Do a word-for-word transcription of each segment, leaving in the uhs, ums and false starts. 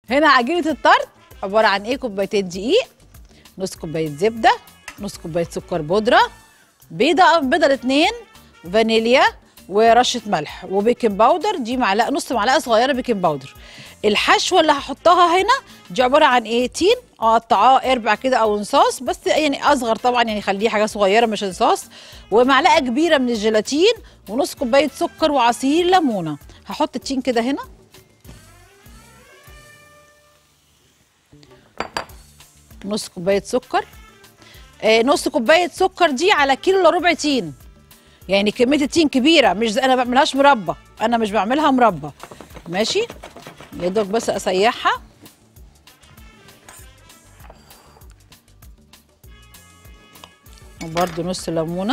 هنا عجينه الطرد عباره عن ايه؟ كوبايتين دقيق، نص كوبايه زبده، نص كوبايه سكر بودره، بيضه بيضه الاتنين، فانيليا، ورشه ملح وبيكنج باودر. دي معلقه، نص معلقه صغيره بيكنج باودر. الحشوه اللي هحطها هنا دي عباره عن ايه؟ تين اقطعاه اربع كده او انصاص، بس يعني اصغر طبعا، يعني خليه حاجه صغيره مش انصاص، ومعلقه كبيره من الجيلاتين، ونص كوبايه سكر، وعصير ليمونه. هحط التين كده هنا، نص كوبايه سكر. آه نص كوبايه سكر دي على كيلو الا ربع تين، يعني كميه التين كبيره، مش زي انا ما بعملهاش مربى، انا مش بعملها مربى. ماشي، يا دوب بس اسيحها. وبرده نص ليمونه،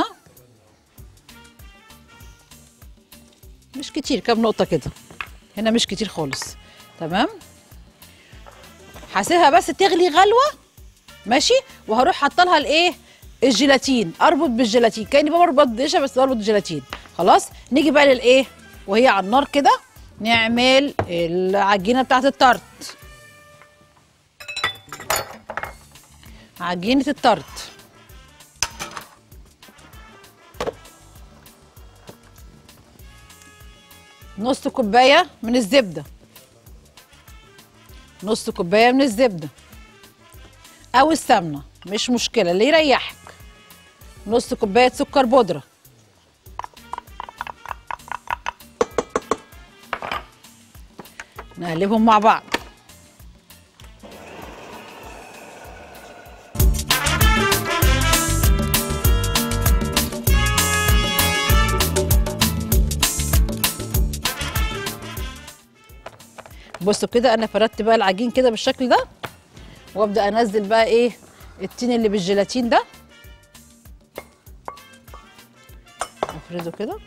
مش كتير، كام نقطه كده هنا، مش كتير خالص. تمام، هسيبها بس تغلي غلوه. ماشي، وهروح حاطه لها الايه؟ الجيلاتين، اربط بالجيلاتين كاني بربط ديشه بس بربط الجيلاتين. خلاص، نيجي بقى للايه وهي على النار كده، نعمل العجينه بتاعت الطرد. عجينه الطرد نص كوبايه من الزبده، نص كوبايه من الزبده او السمنه، مش مشكله اللي يريحك. نص كوبايه سكر بودره، نقلبهم مع بعض. بصوا كده، انا فردت بقى العجين كده بالشكل ده، وابدا انزل بقى ايه؟ التين اللي بالجيلاتين ده، افرده كده.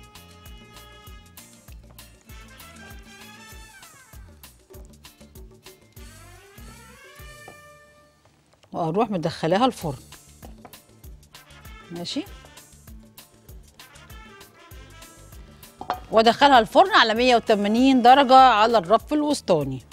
واروح مدخلاها الفرن. ماشي، وادخلها الفرن على مية وتمانين درجه على الرف الوسطاني.